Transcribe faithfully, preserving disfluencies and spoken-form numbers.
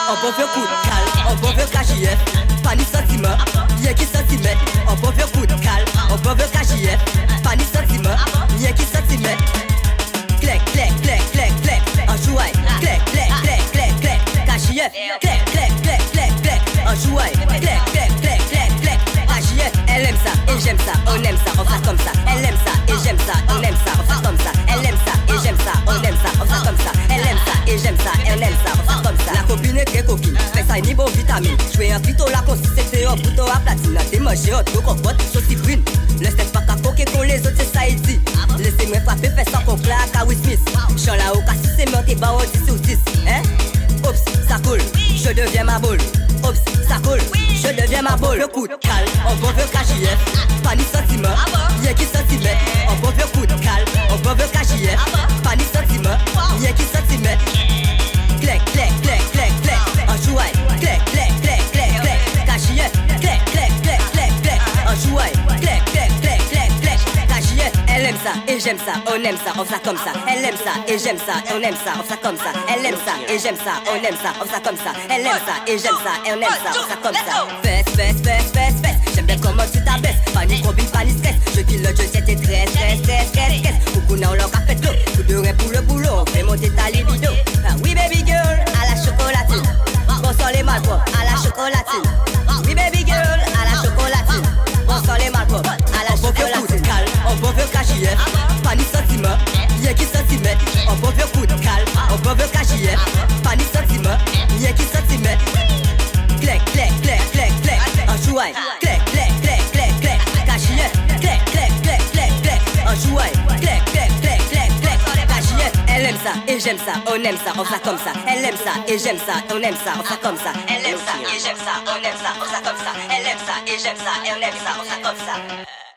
On peut faire coup de calme, on peut faire K J F. Pas ni sentiment, y'a qui sentiment. On peut faire coup de calme, on peut faire K J F. Pas ni sentiment, y'a qui sentiment. Clac, clac, clac, clac, clac. En jouait, clac, clac, clac, clac, clac. K J F, clac, clac, clac, clac, clac. En jouait, clac, clac, clac, clac, clac. K J F, elle aime ça et j'aime ça, on aime ça, on fait comme ça. Elle aime ça et j'aime ça, on aime ça, on fait comme ça. Elle aime ça et j'aime ça, on aime ça, on fait comme ça. Elle aime ça et j'aime ça, elle aime ça, on fait comme ça. La copine est très coquine, fait ça ni bon vitamine. Jouer un plutôt la consistance, c'est un bouton à platine. T'es mangé un truc compote, sauce brune. Le steak pas qu'à coquer qu'on les autres, c'est ça il dit. Laissez-moi frapper, fais ça qu'on plaque à Will Smith. J'en là au cas si c'est monté, bah on dit sur dix, hein. Oups, ça coule, je deviens ma boule. Oups, ça coule, je deviens ma boule. Le coup de calme, on peut faire K J F. Pas ni sentiment, y'a qui sentiment. On peut faire coup de calme, on peut faire K J F. Pas ni sentiment, y'a qui sentiment. Clac, clac, clac, clac, clac. En jouait, clac, clac, clac, clac, clac. K J F, clac, clac, clac, clac, clac. En jouait, clac, clac, clac, clac, clac. K J F, elle aime ça et j'aime ça, on aime ça, on fait comme ça. Elle aime ça et j'aime ça, on aime ça, on fait comme ça. Elle aime ça et j'aime ça, on aime ça, on fait comme ça. Elle aime ça et j'aime ça, et on aime ça, on fait comme ça. Fesse, fesse, fesse, fesse, fesse. J'aime bien comment tu t'abaisses. Pas ni combine, pas ni stress. Je kill le jeu, c'était très, très, très, très, très. Beaucoup n'a leur café d'eau. Coup de rein pour le boulot. On fait monter ta libido. Ah oui, baby girl, à la chocolatine. Bonsoir les malpropres, à la chocolatine. Oui, baby girl, à la chocolatine. Bonsoir les malpropres, à la chocolatine. On peut faire K J F, pas ni sentiment. Y'a qui sentiment. On peut faire coup de calme, on peut faire K J F. Pas ni sentiment, y'a qui sentiment. Clac, clac, clac, clac, clac. En jouait, clac, clac, clac, clac, clac. K J F, clac, clac, clac, clac, clac. En jouait, clac, clac, clac, clac, clac. K J F, elle aime ça et j'aime ça, on aime ça, on fait comme ça. Elle aime ça et j'aime ça, on aime ça, on fait comme ça. Elle aime ça et j'aime ça, on aime ça, on fait comme ça. Elle aime ça et j'aime ça, et on aime ça, on fait comme ça.